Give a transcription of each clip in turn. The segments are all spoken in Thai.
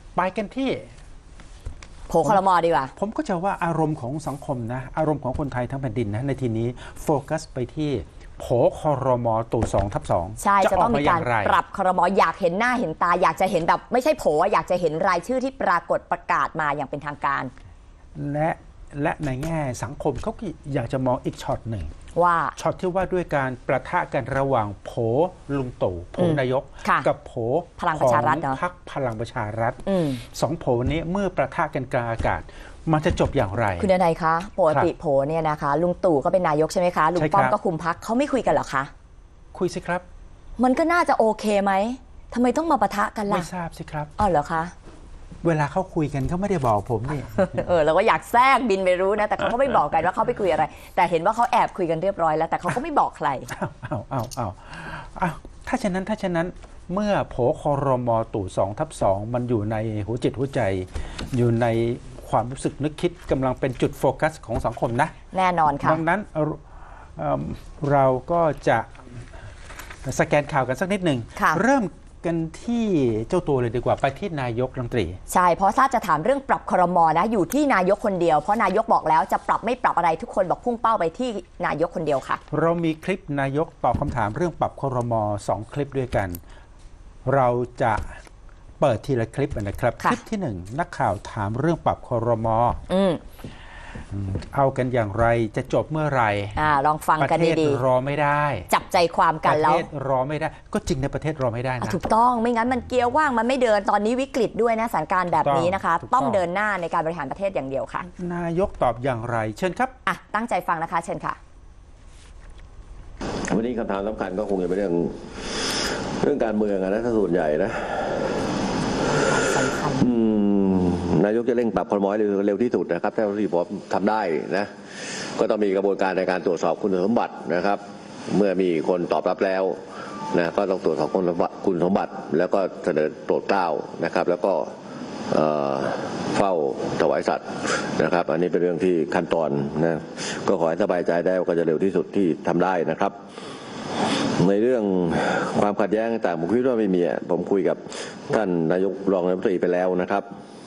ไปกันที่โผครม.ดีกว่าผมก็จะว่าอารมณ์ของสังคมนะอารมณ์ของคนไทยทั้งแผ่นดินนะในทีนี้โฟกัสไปที่โผครม.ตู่2/2 ใช่จะต้องมีการปรับครม.อยากเห็นหน้าเห็นตาอยากจะเห็นแบบไม่ใช่โผอยากจะเห็นรายชื่อที่ปรากฏประกาศมาอย่างเป็นทางการและในแง่สังคมเขาก็อยากจะมองอีกช็อตหนึ่งว่าช็อตที่ว่าด้วยการประทะกันระหว่างโผลุงตู่โผนายกกับโผพลังประชารัฐพรรคพลังประชารัฐสองโผนี้เมื่อประทะกันกลางอากาศมันจะจบอย่างไรคุณนายคะปกติโผเนี่ยนะคะลุงตู่ก็เป็นนายกใช่ไหมคะลุงป้อมก็คุมพรรคเขาไม่คุยกันเหรอคะคุยสิครับมันก็น่าจะโอเคไหมทำไมต้องมาปะทะกันล่ะไม่ทราบสิครับอ๋อเหรอคะเวลาเขาคุยกันเขาไม่ได้บอกผมนี่เราก็อยากแทรกบินไปรู้นะแต่เขาก็ไม่บอกกันว่าเขาไปคุยอะไรแต่เห็นว่าเขาแอบคุยกันเรียบร้อยแล้วแต่เขาก็ไม่บอกใครถ้าฉะนั้นเมื่อโผครม.ตู่2/2มันอยู่ในหัวจิตหัวใจอยู่ในความรู้สึกนึกคิดกำลังเป็นจุดโฟกัสของสังคมนะแน่นอนค่ะดังนั้นเราก็จะสแกนข่าวกันสักนิดหนึ่งเริ่มกันที่เจ้าตัวเลยดีกว่าไปที่นายกรัฐมนตรีใช่เพราะถ้าจะถามเรื่องปรับครม.นะอยู่ที่นายกคนเดียวเพราะนายกบอกแล้วจะปรับไม่ปรับอะไรทุกคนบอกพุ่งเป้าไปที่นายกคนเดียวค่ะเรามีคลิปนายกตอบคำถามเรื่องปรับครม2 คลิปด้วยกันเราจะเปิดทีละคลิปนะครับคลิปที่1นักข่าวถามเรื่องปรับครม.เอากันอย่างไรจะจบเมื่อไหร่ลองฟังกันดีๆประเทศรอไม่ได้จับใจความกันแล้วประเทศรอไม่ได้ก็จริงในประเทศรอไม่ได้นะถูกต้องไม่งั้นมันเกียร์ว่างมันไม่เดินตอนนี้วิกฤตด้วยนะสถานการณ์แบบนี้นะคะต้องเดินหน้าในการบริหารประเทศอย่างเดียวค่ะนายกตอบอย่างไรเชิญครับตั้งใจฟังนะคะเชิญค่ะวันนี้คำถามสำคัญก็คงจะเป็นเรื่องการเมืองนะถ้าส่วนใหญ่นะนายกจะเร่งปรับครม.เร็วที่สุดนะครับถ้าที่ผมทำได้นะก็ต้องมีกระบวนการในการตรวจสอบคุณสมบัตินะครับเมื่อมีคนตอบรับแล้วนะก็ต้องตรวจสอบคุณสมบัติแล้วก็เสนอโปรดเกล้านะครับแล้วก็เฝ้าถวายสัตย์นะครับอันนี้เป็นเรื่องที่ขั้นตอนนะก็ขอให้สบายใจได้ว่าก็จะเร็วที่สุดที่ทำได้นะครับในเรื่องความขัดแย้งต่างผมคิดว่าไม่มีผมคุยกับท่านนายกรองนายกรัฐมนตรีไปแล้วนะครับ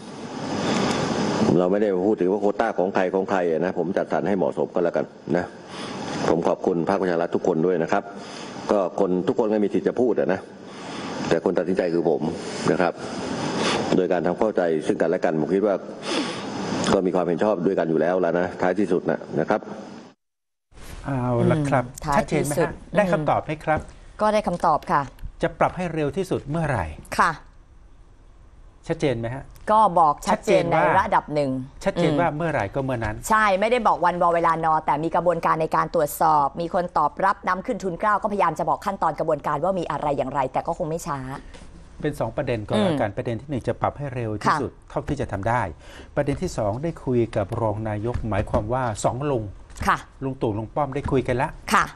เราไม่ได้พูดถึงว่าโควต้าของใครนะผมจัดสรรให้เหมาะสมกันแล้วกันนะผมขอบคุณพรรคประชารัฐทุกคนด้วยนะครับก็คนทุกคนก็มีสิทธิ์จะพูดนะแต่คนตัดสินใจคือผมนะครับโดยการทำเข้าใจซึ่งกันและกันผมคิดว่าก็มีความเห็นชอบด้วยกันอยู่แล้วนะท้ายที่สุดนะครับเอาละครับชัดเจนไหมครับได้คำตอบไหมครับก็ได้คำตอบค่ะจะปรับให้เร็วที่สุดเมื่อไหร่ค่ะชัดเจนไหมฮะก็บอกชัดเจนในระดับหนึ่งชัดเจนว่าเมื่อไหร่ก็เมื่อนั้นใช่ไม่ได้บอกวันเวลานอแต่มีกระบวนการในการตรวจสอบมีคนตอบรับนำขึ้นทุนเกล้าก็พยายามจะบอกขั้นตอนกระบวนการว่ามีอะไรอย่างไรแต่ก็คงไม่ช้าเป็น2ประเด็นก่อนละกันประเด็นที่1จะปรับให้เร็วที่สุดเท่าที่จะทำได้ประเด็นที่2ได้คุยกับรองนายกหมายความว่า2ลุงลุงตู่ลุงป้อมได้คุยกันแล้ว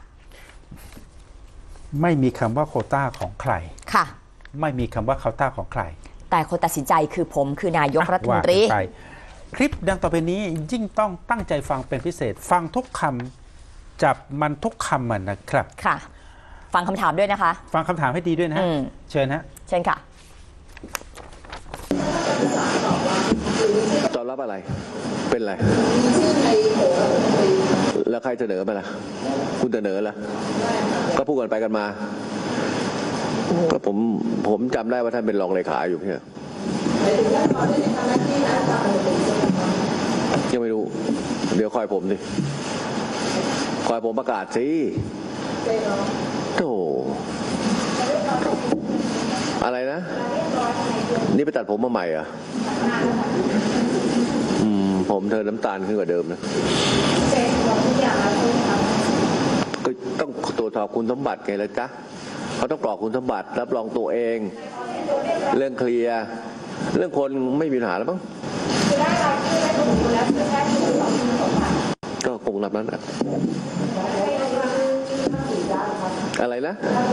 ไม่มีคำว่าโควต้าของใครไม่มีคำว่าโควต้าของใครแต่คนตัดสินใจคือผมคือนายกรัฐมนตรีคลิปดังต่อไปนี้ยิ่งต้องตั้งใจฟังเป็นพิเศษฟังทุกคำจับมันทุกคำมันนะครับค่ะฟังคำถามด้วยนะคะฟังคำถามให้ดีด้วยนะเชิญฮะเชิญค่ะตอบรับอะไรเป็นอะไรแล้วใครเสนอมาล่ะคุณเสนอล่ะก็พูดกันไปกันมาก็ผมจำได้ว่าท่านเป็นรองเลขาอยู่เนี่ยยังไม่รู้เดี๋ยวคอยผมดิคอยผมประกาศสิโธ่อะไรนะนี่ไปตัดผมมาใหม่อ่ะผมเธอน้ำตาลขึ้นกว่าเดิมนะก็ต้องตรวจสอบคุณสมบัติไงล่ะจ๊ะเขาต้องกรอกคุณสมบัติรับรองตัวเองเรื่องเคลียร์เรื่องคนไม่มีปัญหาแล้วมั้งก็คงรับนั้นอะไรนะ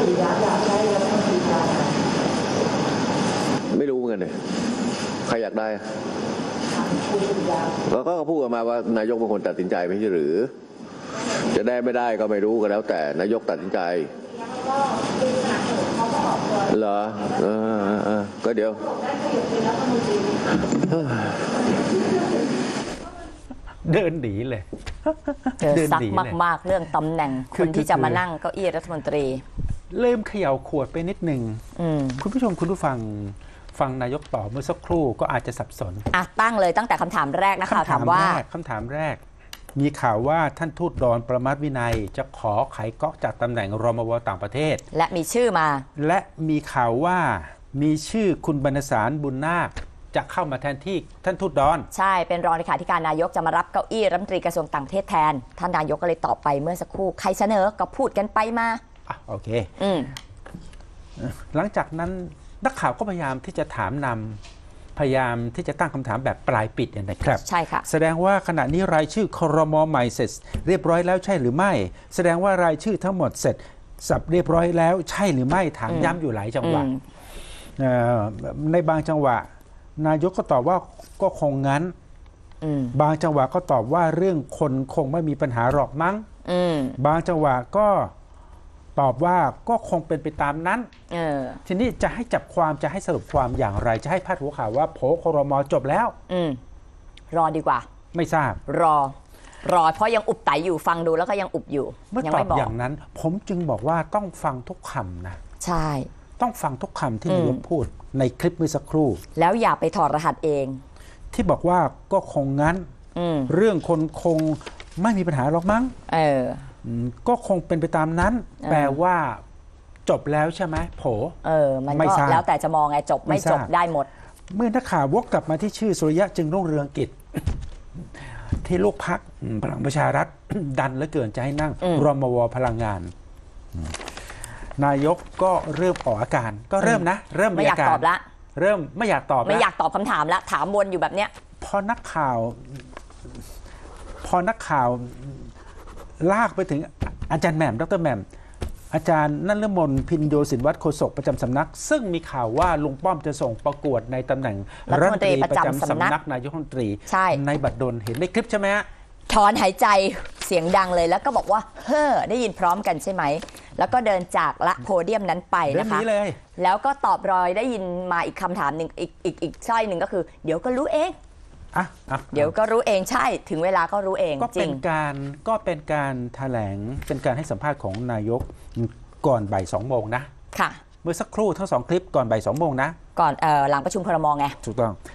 ไม่รู้เหมือนกันเลยใครอยากได้ก็พูดออกมาว่านายกเป็นคนตัดสินใจไม่ใช่หรือจะได้ไม่ได้ก็ไม่รู้ก็แล้วแต่นายกตัดสินใจเหรอก็เดี๋ยวเดินหนีเลยเจอซักมากๆเรื่องตำแหน่งคนที่จะมานั่งเก้าอี้รัฐมนตรีเริ่มเขย่าขวดไปนิดหนึ่งคุณผู้ชมคุณผู้ฟังนายกต่อเมื่อสักครู่ก็อาจจะสับสนตั้งเลยตั้งแต่คำถามแรกนะคะถามว่าคำถามแรกมีข่าวว่าท่านทูตดอนประมาทวินัยจะขอไขก๊อกจากตำแหน่งรมวต่างประเทศและมีชื่อมาและมีข่าวว่ามีชื่อคุณบรรณสารบุญนาคจะเข้ามาแทนที่ท่านทูตดอนใช่เป็นรองเลขาธิการนายกจะมารับเก้าอี้รัฐมนตรีกระทรวงต่างประเทศแทนท่านนายกก็เลยตอบไปเมื่อสักครู่ใครเสนอก็พูดกันไปมาโอเคหลังจากนั้นนักข่าวก็พยายามที่จะถามนำพยายามที่จะตั้งคำถามแบบปลายปิดนะครับใช่ค่ะแสดงว่าขณะนี้รายชื่อครม.ใหม่เสร็จเรียบร้อยแล้วใช่หรือไม่แสดงว่ารายชื่อทั้งหมดเสร็จสับเรียบร้อยแล้วใช่หรือไม่ถามย้ำอยู่หลายจังหวะในบางจังหวะนายกก็ตอบว่าก็คงงั้นบางจังหวะก็ตอบว่าเรื่องคนคงไม่มีปัญหาหรอกมั้งบางจังหวะก็ตอบว่าก็คงเป็นไปตามนั้นทีนี้จะให้จับความจะให้สรุปความอย่างไรจะให้พาดหัวข่าวว่าโผครม.จบแล้วรอดีกว่าไม่ทราบรอเพราะยังอุบไตอยู่ฟังดูแล้วก็ยังอุบอยู่เมื่อตอบอย่างนั้นผมจึงบอกว่าต้องฟังทุกคำนะใช่ต้องฟังทุกคำที่นายกพูดในคลิปเมื่อสักครู่แล้วอย่าไปถอดรหัสเองที่บอกว่าก็คงงั้นเรื่องคนคงไม่มีปัญหาหรอกมั้งก็คงเป็นไปตามนั้นแปลว่าจบแล้วใช่ไหมโผมันก็แล้วแต่จะมองไงจบไม่จบได้หมดเมื่อนักข่าววกกลับมาที่ชื่อสุริยะจึงรุ่งเรืองกิจที่ลูกพรรคพลังประชารัฐดันเหลือเกินจะให้นั่งรมวพลังงานนายกก็เริ่มออกอาการก็เริ่มไม่อยากตอบละเริ่มไม่อยากตอบไม่อยากตอบคำถามละถามวนอยู่แบบเนี้ยพอนักข่าวลากไปถึงอาจารย์แหม่มดรแหม่มอาจารย์นฤมลพินโยสินวัฒน์โฆษกประจำสำนักซึ่งมีข่าวว่าลุงป้อมจะส่งประกวดในตำแหน่งรัฐมนตรีประจำสำนักนายกรัฐมนตรีในบัดดลเห็นในคลิปใช่ไหมฮะถอนหายใจเสียงดังเลยแล้วก็บอกว่าเฮ้อได้ยินพร้อมกันใช่ไหมแล้วก็เดินจากละโพเดียมนั้นไปนะคะแล้วก็ตอบรอยได้ยินมาอีกคำถามหนึ่งอีกสร้อยหนึ่งก็คือเดี๋ยวก็รู้เองเดี๋ยวก็รู้เองใช่ถึงเวลาก็รู้เองก็เป็นการแถลงเป็นการให้สัมภาษณ์ของนายกก่อนบ่าย2 โมงนะค่ะเมื่อสักครู่ทั้ง2คลิปก่อนบ่าย2 โมงนะก่อนหลังประชุมครม.ไงถูกต้อง